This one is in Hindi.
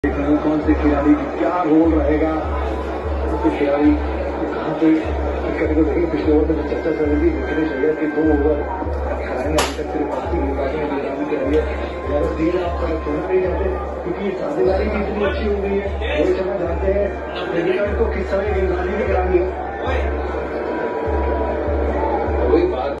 कौन से खिलाड़ी की क्या रोल रहेगा, खिलाड़ी कहाँ पे कभी तो देखिए पिछले ओवर में जो चर्चा चल रही थी विकेट चाहिए कि 2 ओवर खिलाड़ी अभी तक सिर्फ 80 गेंदबाजों ने नीलामी कराई है। यार तीन आप छोड़ना नहीं चाहते क्योंकि साझेदारी भी इतनी अच्छी हो गई है। रोहित शर्मा जानते हैं क्रिकेटर को किस तरह गेंदबाजी भी